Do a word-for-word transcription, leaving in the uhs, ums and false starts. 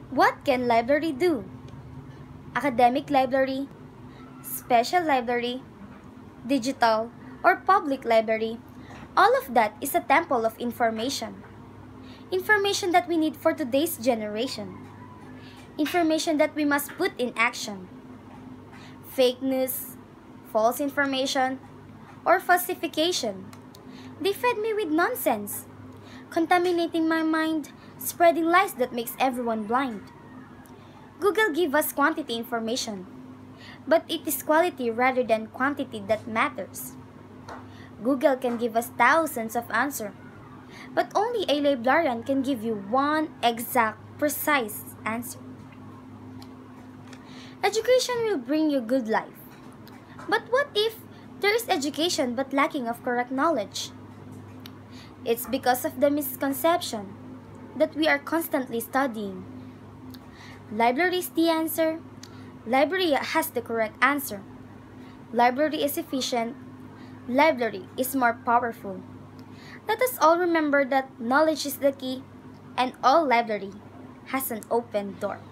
What can library do? Academic library, special library, digital, or public library, all of that is a temple of information. Information that we need for today's generation. Information that we must put in action. Fake news, false information, or falsification. They fed me with nonsense, contaminating my mind, spreading lies that makes everyone blind. Google gives us quantity information, but it is quality rather than quantity that matters. Google can give us thousands of answers, but only a librarian can give you one exact, precise answer. Education will bring you good life. But what if there is education but lacking of correct knowledge? It's because of the misconception that we are constantly studying. Library is the answer. Library has the correct answer. Library is efficient. Library is more powerful. Let us all remember that knowledge is the key, and all library has an open door.